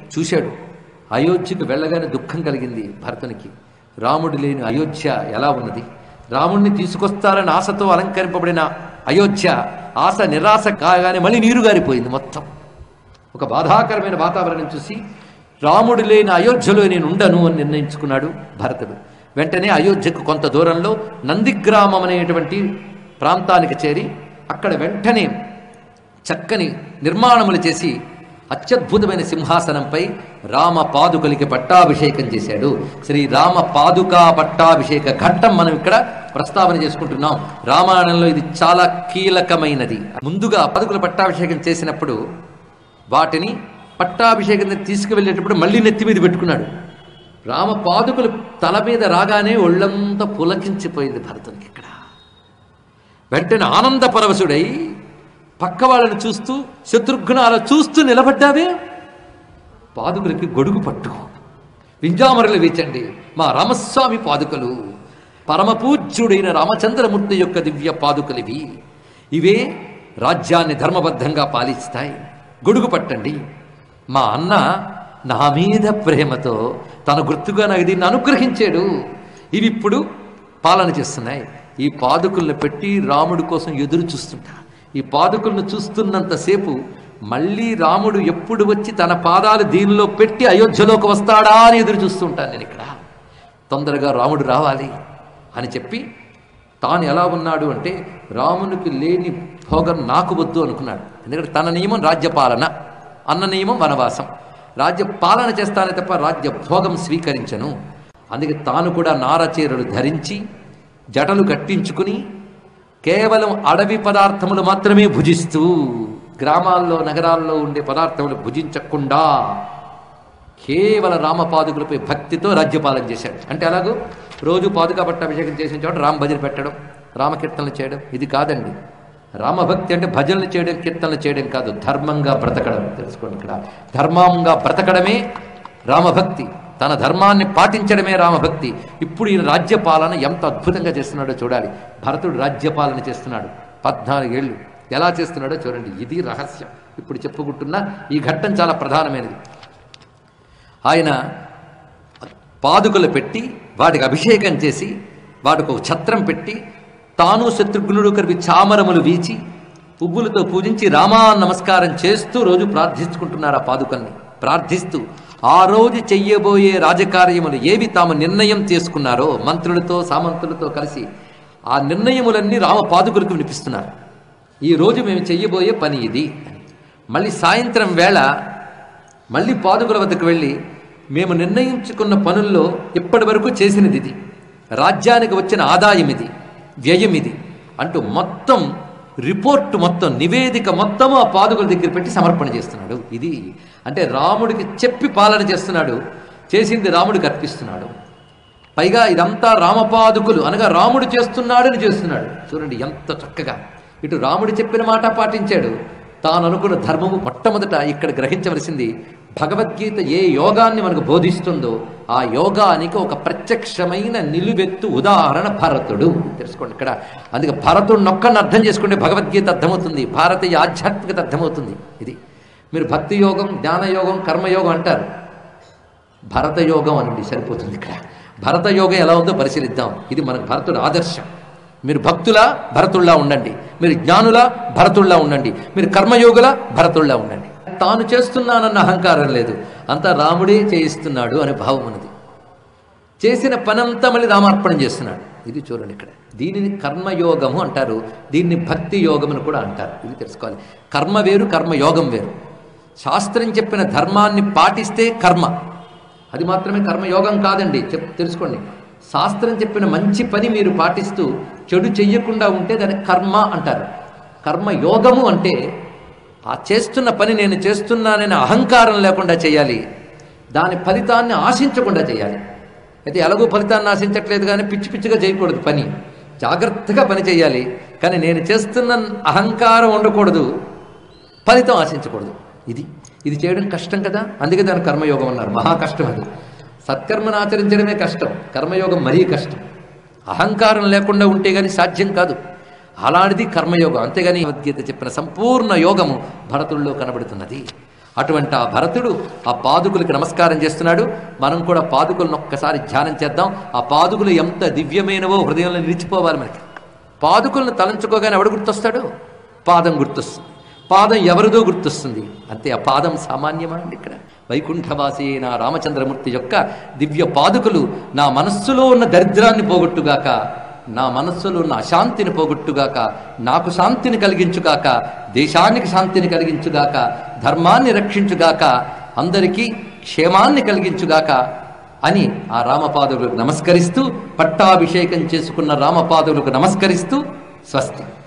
చూశాడు. అయోధ్యకు వెళ్ళగానే దుఃఖం కలిగింది భరతునికి. రాముడు లేని అయోధ్య ఎలా ఉన్నది? రాముడిని తీసుకొస్తారని ఆశతో అలంకరింపబడిన అయోధ్య ఆశ నిరాశ కాగానే మళ్ళీ నీరు గారిపోయింది మొత్తం. ఒక బాధాకరమైన వాతావరణం చూసి రాముడు లేని అయోధ్యలో నేను ఉండను అని నిర్ణయించుకున్నాడు భరతుడు. వెంటనే అయోధ్యకు కొంత దూరంలో నందిగ్రామం అనేటువంటి ప్రాంతానికి చేరి అక్కడ వెంటనే చక్కని నిర్మాణములు చేసి అత్యద్భుతమైన సింహాసనంపై రామ పాదుకలకి పట్టాభిషేకం చేశాడు. శ్రీ రామ పాదుకా పట్టాభిషేక ఘట్టం మనం ఇక్కడ ప్రస్తావన చేసుకుంటున్నాం. రామాయణంలో ఇది చాలా కీలకమైనది. ముందుగా పాదుకల పట్టాభిషేకం చేసినప్పుడు వాటిని పట్టాభిషేకం తీసుకువెళ్ళేటప్పుడు మళ్ళీ నెత్తి మీద పెట్టుకున్నాడు. రామ పాదుకలు తల మీద రాగానే ఒళ్ళంతా పులకించిపోయింది భరతునికి. ఇక్కడ వెంటనే ఆనంద పరవశుడై పక్క వాళ్ళని చూస్తూ శత్రుఘ్నాలు చూస్తూ నిలబడ్డావే, పాదుకలకి గొడుగు పట్టు, వింజామరలు వీచండి, మా రామస్వామి పాదుకలు, పరమపూజ్యుడైన రామచంద్రమూర్తి యొక్క దివ్య పాదుకలివి, ఇవే రాజ్యాన్ని ధర్మబద్ధంగా పాలిస్తాయి, గొడుగు పట్టండి. మా అన్న నా మీద ప్రేమతో తన గుర్తుగా నాకు దీన్ని అనుగ్రహించాడు, ఇవి ఇప్పుడు పాలన చేస్తున్నాయి. ఈ పాదుకలను పెట్టి రాముడి కోసం ఎదురు చూస్తుంటా. ఈ పాదుకలను చూస్తున్నంతసేపు మళ్ళీ రాముడు ఎప్పుడు వచ్చి తన పాదాలు దీనిలో పెట్టి అయోధ్యలోకి వస్తాడా అని ఎదురు చూస్తుంటాను నేను. ఇక్కడ తొందరగా రాముడు రావాలి అని చెప్పి తాను ఎలా ఉన్నాడు అంటే రామునికి లేని భోగం నాకు వద్దు అనుకున్నాడు. ఎందుకంటే తన నియమం రాజ్యపాలన, అన్న నియమం వనవాసం. రాజ్య పాలన చేస్తానే తప్ప రాజ్య భోగం స్వీకరించను. అందుకే తాను కూడా నారచీరలు ధరించి జటలు కట్టించుకుని కేవలం అడవి పదార్థములు మాత్రమే భుజిస్తూ, గ్రామాల్లో నగరాల్లో ఉండే పదార్థములు భుజించకుండా కేవల రామపాదుకులపై భక్తితో రాజ్యపాలన చేశాడు. అంటే అలాగూ రోజు పాదుకా పట్టాభిషేకం చేసిన చోట రామ భజన పెట్టడం, రామకీర్తనలు చేయడం, ఇది కాదండి. రామభక్తి అంటే భజనలు చేయడం, కీర్తనలు చేయడం కాదు, ధర్మంగా బ్రతకడం. తెలుసుకోండి, ఇక్కడ ధర్మంగా బ్రతకడమే రామభక్తి, తన ధర్మాన్ని పాటించడమే రామభక్తి. ఇప్పుడు ఈయన రాజ్యపాలన ఎంత అద్భుతంగా చేస్తున్నాడో చూడాలి. భరతుడు రాజ్యపాలన చేస్తున్నాడు 14 ఏళ్ళు. ఎలా చేస్తున్నాడో చూడండి, ఇది రహస్యం. ఇప్పుడు చెప్పుకుంటున్న ఈ ఘట్టం చాలా ప్రధానమైనది. ఆయన పాదుకలు పెట్టి వాటికి అభిషేకం చేసి వాటికి ఒక ఛత్రం పెట్టి తాను శత్రుఘ్నుడు కలిపి చామరములు వీచి పువ్వులతో పూజించి రామా నమస్కారం చేస్తూ రోజు ప్రార్థించుకుంటున్నారు. ఆ పాదుకల్ని ప్రార్థిస్తూ ఆ రోజు చెయ్యబోయే రాజకార్యములు ఏవి తాము నిర్ణయం చేసుకున్నారో మంత్రులతో సామంతులతో కలిసి ఆ నిర్ణయములన్నీ రామ పాదుకలకు వినిపిస్తున్నారు. ఈ రోజు మేము చెయ్యబోయే పని ఇది. మళ్ళీ సాయంత్రం వేళ మళ్ళీ పాదుకల వద్దకు వెళ్ళి మేము నిర్ణయించుకున్న పనుల్లో ఇప్పటి వరకు చేసినది ఇది, రాజ్యానికి వచ్చిన ఆదాయం ఇది, వ్యయం ఇది అంటూ మొత్తం రిపోర్ట్, మొత్తం నివేదిక మొత్తము ఆ పాదుకల దగ్గర పెట్టి సమర్పణ చేస్తున్నాడు. ఇది అంటే రాముడికి చెప్పి పాలన చేస్తున్నాడు, చేసింది రాముడికి అర్పిస్తున్నాడు. పైగా ఇదంతా రామపాదుకులు అనగా రాముడు చేస్తున్నాడని చేస్తున్నాడు. చూడండి ఎంత చక్కగా. ఇటు రాముడు చెప్పిన మాట పాటించాడు, తాను అనుకున్న ధర్మము. మొట్టమొదట ఇక్కడ గ్రహించవలసింది, భగవద్గీత ఏ యోగాన్ని మనకు బోధిస్తుందో ఆ యోగానికి ఒక ప్రత్యక్షమైన నిలువెత్తు ఉదాహరణ భరతుడు. తెలుసుకోండి ఇక్కడ. అందుకే భరతుడిని ఒక్కడిని అర్థం చేసుకుంటే భగవద్గీత అర్థమవుతుంది, భారతీయ ఆధ్యాత్మికత అర్థమవుతుంది. ఇది మీరు భక్తి యోగం, జ్ఞానయోగం, కర్మయోగం అంటారు, భరత యోగం అనండి సరిపోతుంది. ఇక్కడ భరత యోగం ఎలా ఉందో పరిశీలిద్దాం. ఇది మనకు భరతుడు ఆదర్శం. మీరు భక్తులా భరతుల్లా ఉండండి, మీరు జ్ఞానులా భరతుల్లా ఉండండి, మీరు కర్మయోగులా భరతుల్లా ఉండండి. తాను చేస్తున్నానన్న అహంకారం లేదు, అంతా రాముడే చేయిస్తున్నాడు అనే భావం ఉన్నది. చేసిన పనంతా మళ్ళీ రామార్పణం చేస్తున్నాడు. ఇది చూడండి ఇక్కడ. దీనిని కర్మయోగము అంటారు, దీన్ని భక్తి యోగం అని కూడా అంటారు. ఇది తెలుసుకోవాలి. కర్మ వేరు, కర్మయోగం వేరు. శాస్త్రం చెప్పిన ధర్మాన్ని పాటిస్తే కర్మ, అది మాత్రమే కర్మయోగం కాదండి. తెలుసుకోండి. శాస్త్రం చెప్పిన మంచి పని మీరు పాటిస్తూ చెడు చెయ్యకుండా ఉంటే దాన్ని కర్మ అంటారు. కర్మయోగము అంటే ఆ చేస్తున్న పని నేను చేస్తున్నానని అహంకారం లేకుండా చేయాలి, దాని ఫలితాన్ని ఆశించకుండా చేయాలి. అయితే ఎలాగో ఫలితాన్ని ఆశించట్లేదు కానీ పిచ్చి పిచ్చిగా చేయకూడదు పని, జాగ్రత్తగా పని చేయాలి. కానీ నేను చేస్తున్న అహంకారం ఉండకూడదు, ఫలితం ఆశించకూడదు. ఇది చేయడం కష్టం కదా, అందుకే దాని కర్మయోగం అన్నారు. మహా కష్టం అది. సత్కర్మను ఆచరించడమే కష్టం, కర్మయోగం మరీ కష్టం. అహంకారం లేకుండా ఉంటే కానీ సాధ్యం కాదు. అలాంటిది కర్మయోగం. అంతేగాని భగవద్గీత చెప్పిన సంపూర్ణ యోగము భరతుల్లో కనబడుతున్నది. అటువంటి ఆ భరతుడు ఆ పాదుకులకి నమస్కారం చేస్తున్నాడు. మనం కూడా పాదుకులను ఒక్కసారి ధ్యానం చేద్దాం. ఆ పాదుకులు ఎంత దివ్యమైనవో హృదయంలో నిలిచిపోవాలి మనకి. పాదుకులను తలంచుకోగానే ఎవడు గుర్తొస్తాడు? పాదం గుర్తొస్తుంది. పాదం ఎవరిదో గుర్తొస్తుంది. అంతే. ఆ పాదం సామాన్యమా అండి? ఇక్కడ వైకుంఠవాసి అయిన రామచంద్రమూర్తి యొక్క దివ్య పాదుకులు నా మనస్సులో ఉన్న దరిద్రాన్ని పోగొట్టుగాక, నా మనస్సులో ఉన్న అశాంతిని పోగొట్టుగాక, నాకు శాంతిని కలిగించుగాక, దేశానికి శాంతిని కలిగించుగాక, ధర్మాన్ని రక్షించుగాక, అందరికీ క్షేమాన్ని కలిగించుగాక అని ఆ రామపాదులకు నమస్కరిస్తూ, పట్టాభిషేకం చేసుకున్న రామపాదులకు నమస్కరిస్తూ స్వస్తి.